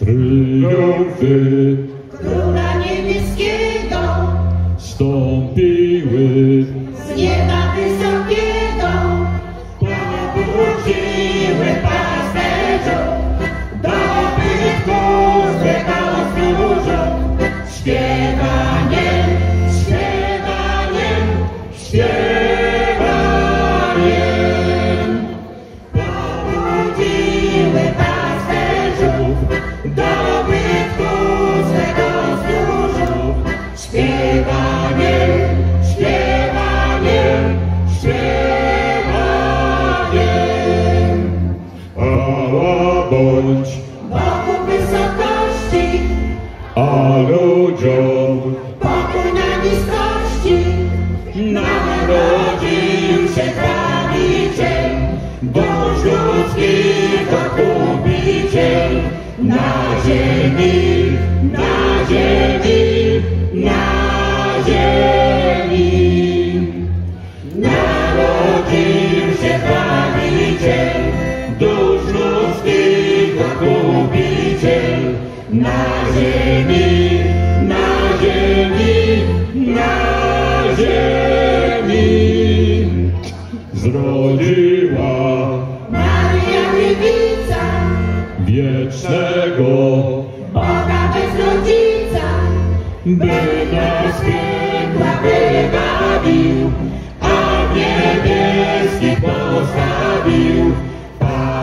Triumfy Króla Niebieskiego stąpiły z nieba wysokiego. Pobudziły pasterzom, dobyt muzyką stróżą. Śpiewaniem, śpiewaniem, śpiewaniem. Pobudziły pasterzów, dobyt muzyką stróżą. Śpiewaniem, śpiewaniem, śpiewaniem. chwała bądź, Bogu w wysokości, a ludziom pokój na niskości. Narodził się Zbawiciel, dusz ludzkich odkupiciel. Na ziemi, na ziemi, na ziemi. Narodził się Zbawiciel, dusz ludzkich odkupiciel. Na ziemi, na ziemi, na ziemi. zrodziła Maria Dziewica, wiecznego, Boga bez rodzica, by nas piekła wybawił, a w niebieskich postawił.